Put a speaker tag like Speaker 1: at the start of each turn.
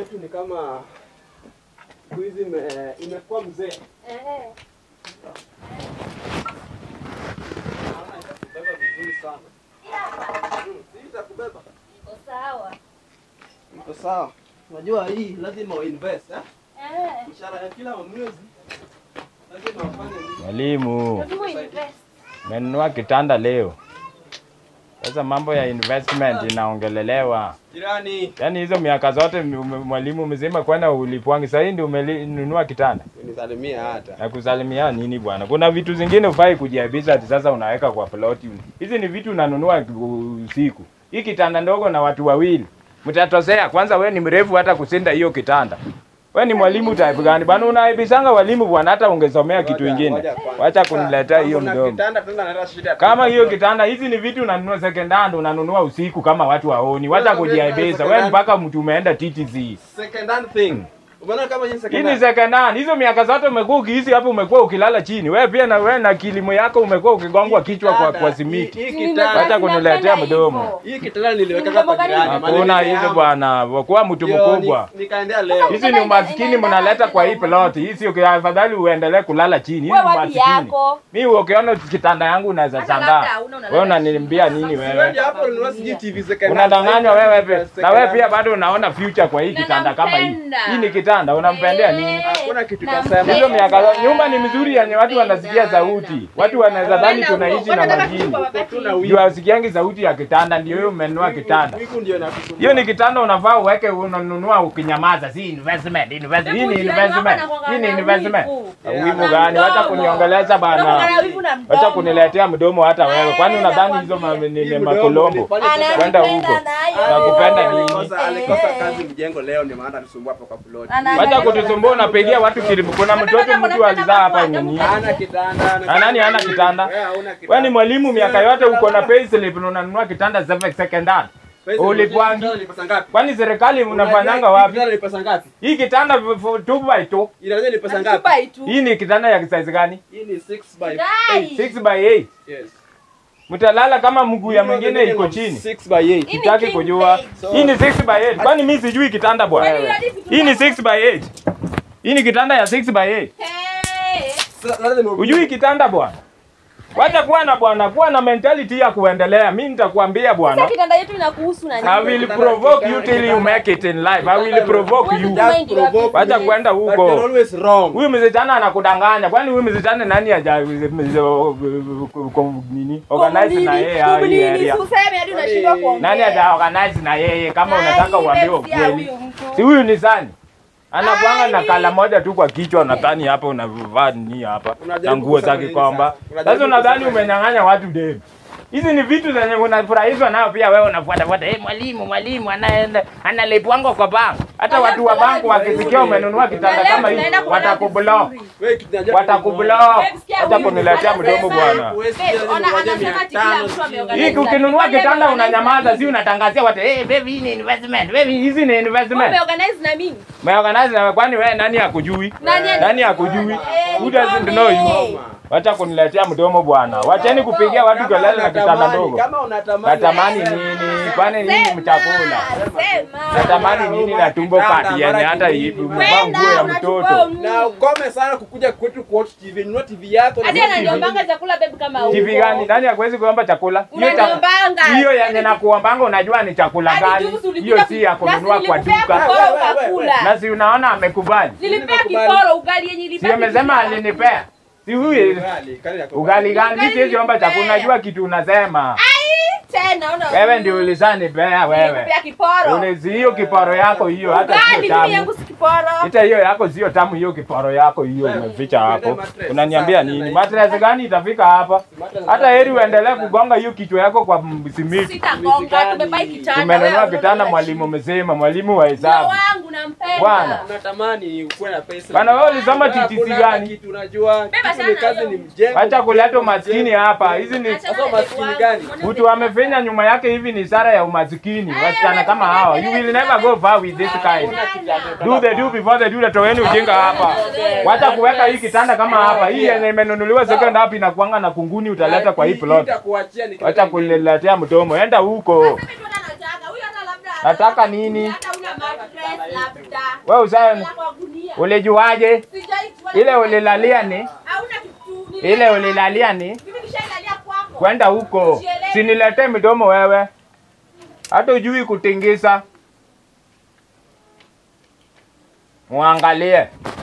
Speaker 1: yetu ni kama hizi imekuwa mzee. Naona itakubeba vizuri sana. Itakubeba.
Speaker 2: Iko sawa.
Speaker 1: Iko sawa. Unajua hii lazima uinvest, mshahara ya kila mwezi lazima ufanye nini?
Speaker 3: Mwalimu. Menunua kitanda leo. Sasa mambo ya investment inaongelelewa.
Speaker 1: Jirani.
Speaker 3: Yaani hizo miaka zote mwalimu mzima kwenda ulipwangi, sasa ndio umenunua kitanda.
Speaker 1: Unisalimia hata.
Speaker 3: Na kusalimia nini bwana? Kuna vitu zingine ufai kujiaibisha ati sasa unaweka kwa plot. Hizi ni vitu unanunua usiku. Hii kitanda ndogo na watu wawili. Mtatosea. Kwanza wewe ni mrefu hata kusinda hiyo kitanda. Wewe ni mwalimu type gani? Bwana unaibishanga walimu bwana, hata ungesomea kitu kingine. Wacha kuniletea hiyo mdomo. Kama hiyo kitanda, hizi ni vitu unanunua second hand, unanunua usiku kama watu waoni. Wacha kujiaibisha. Wewe mpaka mtu umeenda TTC.
Speaker 1: Second hand thing. Umeona kama hii second hand?
Speaker 3: Hii ni second hand. Hizo miaka zote umekuwa ukiishi hapo, umekuwa ukilala chini. Wewe pia na wewe na kilimo yako umekuwa ukigongwa kichwa kwa simiti.
Speaker 1: Hii kitanda.
Speaker 3: Wacha kuniletea mdomo.
Speaker 1: Hii kitanda niliweka kwa jirani.
Speaker 3: Hakuna hizo bwana. Kwa mtu mkubwa.
Speaker 1: Nikaendea leo.
Speaker 3: Hizi ni umaskini mnaleta kwa hii plot. Hii sio afadhali uendelee kulala chini. Hii ni umaskini. Mimi ukiona kitanda yangu unaweza shangaa. Wewe unaniambia nini wewe?
Speaker 1: Hapo ununua TV second hand.
Speaker 3: Unadanganywa wewe pia. Na wewe pia bado unaona future kwa hii kitanda kama hii. Hii ni kitanda unampendea nini?
Speaker 1: Hakuna kitu kasema.
Speaker 3: Hizo miaka nyumba ni mzuri yenye watu wanasikia sauti. Watu wanaweza dhani tunaishi na majini. Ndio wasikiangi sauti ya kitanda, ndio wewe umenunua kitanda. Hiyo ni kitanda unafaa uweke, unanunua ukinyamaza. Si investment, Hii ni investment. Wivu gani? Wacha kuniongeleza bana. Wacha kuniletea mdomo hata wewe. Kwani unadhani hizo ni makolombo? Kwenda huko. Nakupenda nini?
Speaker 1: Alikosa kazi mjengo leo ndio maana tusumbua hapo kwa plot.
Speaker 3: Wacha kutusumbua, unapigia watu kilimu. Kuna mtu alizaa hapa nini?
Speaker 1: Hana kitanda.
Speaker 3: Nani hana kitanda? Wewe ni mwalimu miaka yote uko na payslip na unanunua kitanda second hand. Ulipwangi. Kwani serikali unafanyanga wapi?
Speaker 1: Kitanda ni pesa ngapi?
Speaker 3: Hii kitanda 2x2.
Speaker 1: Inaweza ni pesa ngapi?
Speaker 3: Hii ni kitanda ya size gani?
Speaker 1: Hii ni 6x8.
Speaker 3: 6x8.
Speaker 1: Yes.
Speaker 3: Mtalala kama mguu ya mwingine iko chini.
Speaker 1: 6x8.
Speaker 3: Sitaki kujua. Hii ni 6x8. Kwani mimi sijui kitanda bwana? Hii ni 6x8. Hii ni kitanda ya 6x8. Ujui kitanda bwana? Wacha kuwa na mentality ya kuendelea. Mimi nitakwambia bwana.
Speaker 2: Sasa kitanda yetu inakuhusu na nini?
Speaker 3: I will provoke you till you make it in life. I will provoke you. Wacha kwenda huko. Huyu msichana anakudanganya. Kwani huyu msichana nani aja nini? Organize na yeye area. Nani aja organize na yeye kama unataka uambie ukweli. Si huyu ni sani? Anakuanga na kala moja tu kwa kichwa, nadhani hapa unavaa nini hapa na nguo za Kikomba. Sasa unadhani umenyang'anya watu demu. Hizi ni vitu zenye unafurahishwa nayo pia wewe unafuata. Mwalimu analipwango kwa bank. Hata watu wa bank wakisikia umenunua kitanda kama hii watakublock. Hata kuniletea mdomo bwana. Hii ukinunua kitanda unanyamaza, si unatangazia watu baby hii ni investment. Baby hizi ni investment.
Speaker 2: Umeorganize na mimi.
Speaker 3: Umeorganize na kwani wewe nani akujui? Nani akujui? Who doesn't know you? Wacha kuniletea mdomo bwana. Wacheni kupigia watu kelele na kitanda ndogo. Natamani nini? Kwani nini mtakula? Natamani nini na tumbo kati yani hata nguo ya mtoto.
Speaker 1: Na ukome sana kukuja kwetu kuwatch TV. Nunua TV yako.
Speaker 2: Hadi ananiombanga chakula baby kama huko.
Speaker 3: TV gani? Nani hakuwezi kuomba chakula? Hiyo yenye nakuombanga unajua ni chakula gani? Hiyo si ya kununua kwa duka. Na si unaona amekubali.
Speaker 2: Nilipea kiporo ugali yenye nilipea.
Speaker 3: Si amesema alinipea. Si huyu ugali gani? Mimi siwezi omba chakula, unajua kitu unasema.
Speaker 2: Tena unaona.
Speaker 3: Wewe ndio ulisanipea wewe.
Speaker 2: Nilipea kiporo.
Speaker 3: Unezi hiyo kiporo yako hiyo hata sio tamu.
Speaker 2: Yangu si kiporo.
Speaker 3: Hata hiyo yako sio tamu, hiyo kiporo yako hiyo umeficha hapo. Unaniambia nini? Mattress gani itafika hapa? Hata heri uendelee kugonga hiyo kichwa yako kwa simiti.
Speaker 2: Sitagonga, tumebai kitanda.
Speaker 3: Tumenunua kitanda mwalimu mzima, mwalimu wa hesabu.
Speaker 2: Wangu nampenda.
Speaker 3: Bwana,
Speaker 1: natamani ukuwe na pesa.
Speaker 3: Bwana wewe ulisoma TTC gani?
Speaker 1: Kitu unajua. Kazi ni mjengo.
Speaker 3: Acha kuleta maskini hapa. Hizi ni
Speaker 1: sasa maskini gani?
Speaker 3: Mtu amefanya nyuma yake hivi ni sara ya umaskini. Wasichana kama hawa. You will never go far with this kind. Do the do before the do the toweni ujinga hapa. Wacha kuweka hii kitanda kama hapa. Hii yenye imenunuliwa second hapa inakuanga na kunguni utaleta kwa hii plot. Wacha kuletea mdomo. Enda huko. Nataka nini?
Speaker 2: Labda.
Speaker 3: Wewe usani. Ulijuaje? Ile ulilalia ni?
Speaker 2: Hauna kitu.
Speaker 3: Ile ulilalia ni?
Speaker 2: Mimi kishailalia kwako.
Speaker 3: Kwenda huko. Sinilete midomo wewe. Hata hujui kutingisa. Muangalie.